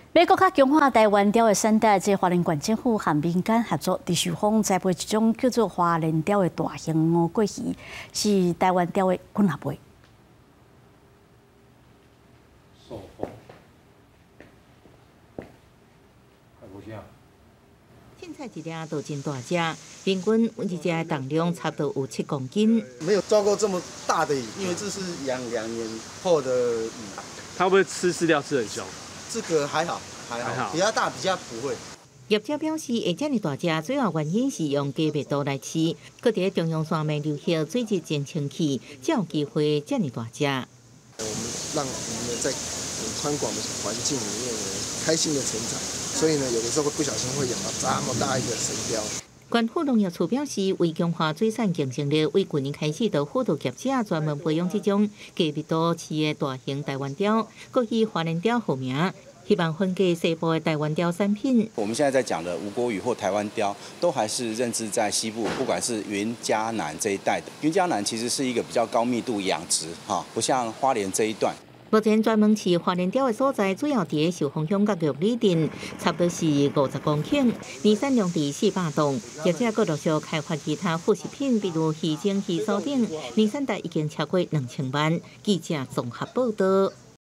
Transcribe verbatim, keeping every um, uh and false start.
美国较强化台湾雕的产地，即花莲县政府和民间合作，伫寿丰栽培一种叫做花莲雕的大型乌龟鱼，是台湾雕的滚合贝。 寿丰，还无啥。 凊彩一粒都真大只，平均一只的重量差不多有七公斤。 没有抓过这么大的鱼，因为这是养两年后的鱼。 它会不会吃饲料吃很凶？ 这个还好，还好，还好比较大，比较不会。 业者表示，会这么大只，主要原因是用低密度来饲，搁伫中央山脉流行水质真清气，才有机会这么大只。 我们让鱼呢在很宽广的环境里面呢，开心的成长，所以呢，有的时候会不小心会养到这么大一个神雕。 县府农业处表示，为强化水产竞争力，为去年开始，就辅导业者专门培养这种低密度饲的大型台湾雕，搁以花莲雕号名，希望分给西部的台湾雕产品。 我们现在在讲的吴郭鱼或台湾雕，都还是认知在西部，不管是云嘉南这一带的。云嘉南其实是一个比较高密度养殖，哈，不像花莲这一段。 目前专门饲花莲雕的所在，主要伫寿丰乡甲玉里镇，差不多是五十公顷，年产量伫四百吨。业者阁陆续开发其他副食品，比如鱼精、鱼酥等，年产值已经超过两千万。记者综合报道。